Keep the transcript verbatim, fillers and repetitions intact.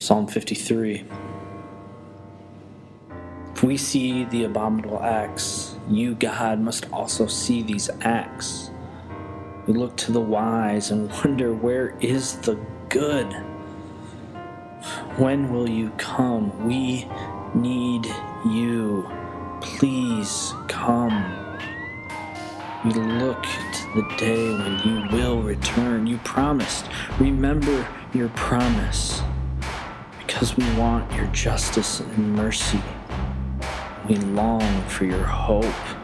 Psalm fifty-three. If we see the abominable acts, you, God, must also see these acts. We look to the wise and wonder, where is the good? When will you come? We need you. Please come. We look to the day when you will return. You promised. Remember your promise. Because we want your justice and mercy. We long for your hope.